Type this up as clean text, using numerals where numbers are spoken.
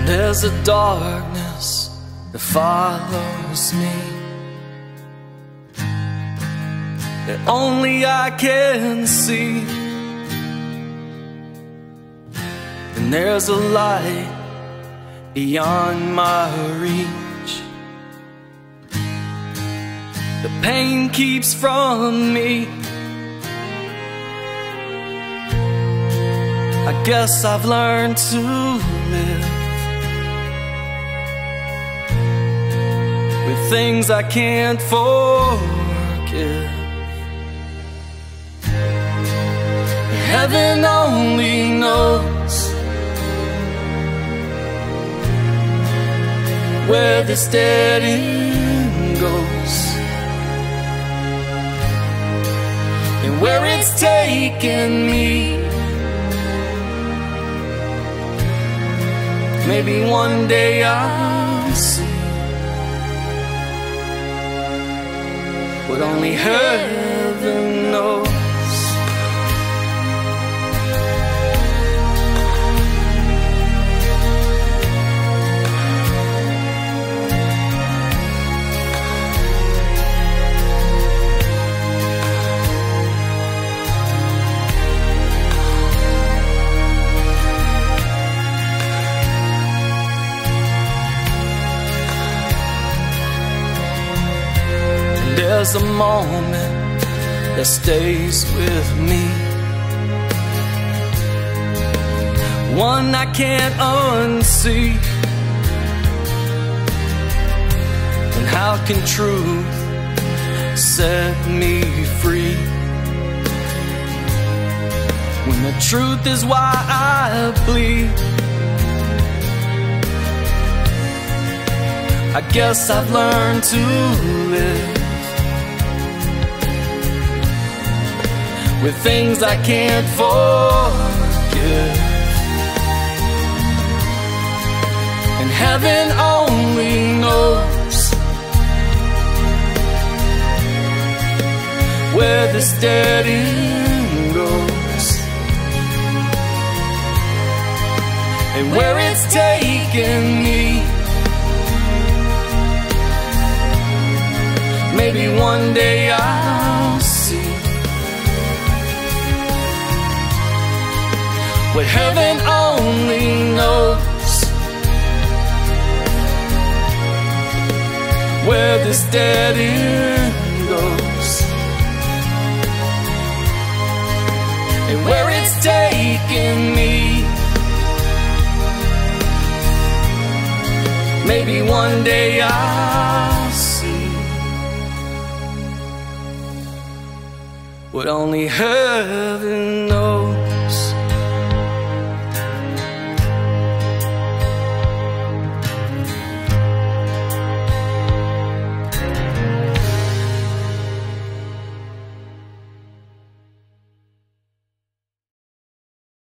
There's a darkness that follows me that only I can see, and there's a light beyond my reach. The pain keeps from me. I guess I've learned to live with things I can't forgive. Heaven only knows where this dead end goes, and where it's taken me. Maybe one day I'll see what only heaven knows. There's a moment that stays with me, one I can't unsee. And how can truth set me free, when the truth is why I bleed? I guess I've learned to live with things I can't forgive, and heaven only knows where this dead end goes, and where it's taken me. Maybe one day I'll see what heaven only knows, where this dead end goes, and where it's taken me. Maybe one day I'll see what only heaven knows.